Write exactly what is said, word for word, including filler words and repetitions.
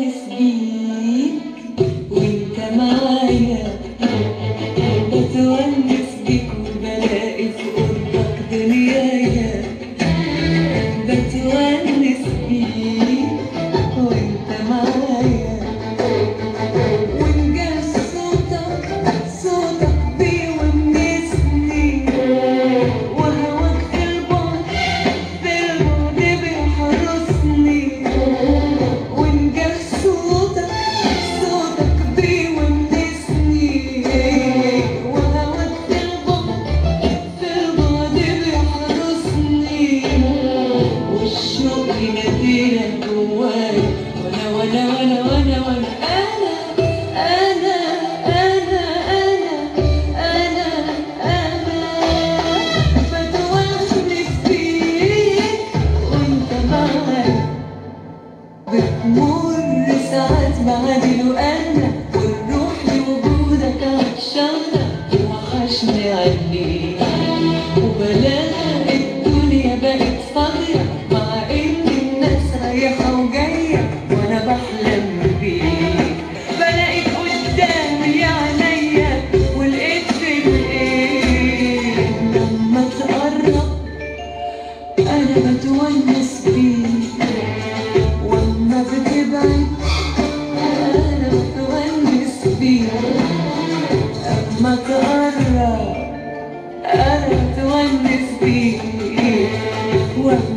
بتونس بيك وانت معايا، بتونس بيك وبلاقي في قربك دنيايا، بتونس بيك وانت معايا، وإن صوتك صوتك بيونسني، وهواك في البعد في البعد بيحرسني، وإن صوتك صوتك بيونسني، وهواك في البعد في البعد بيحرسني، والشوق يناديلك جوايا، وانا وانا وانا وانا وانا انا انا انا انا انا انا بتونس بيك وانت معايا، بتمر ساعات بعدي وانا والروح لوجودك عطشانة، وحشني عليك وبلاقي الدنيا بقت فاضية، مع ان الناس رايحة وجاية وانا بحلم بيك، بلاقيك قدامي عينيا ولقيت في الايه، لما تقرب انا بتونس بيك، واما بتبعد انا بتونس بيك، اما تقرب انا بتونس بيك.